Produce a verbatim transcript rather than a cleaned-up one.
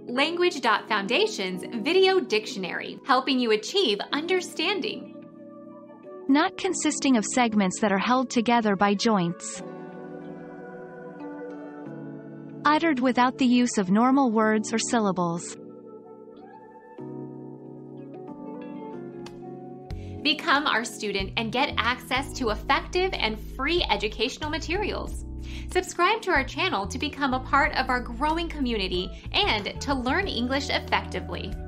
Language Foundation's Video Dictionary, helping you achieve understanding. Not consisting of segments that are held together by joints. Uttered without the use of normal words or syllables. Become our student and get access to effective and free educational materials. Subscribe to our channel to become a part of our growing community and to learn English effectively.